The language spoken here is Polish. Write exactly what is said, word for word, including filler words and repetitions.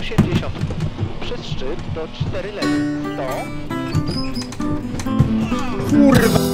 osiemdziesiąt. Przez szczyt do cztery lewy. sto. Kurwa!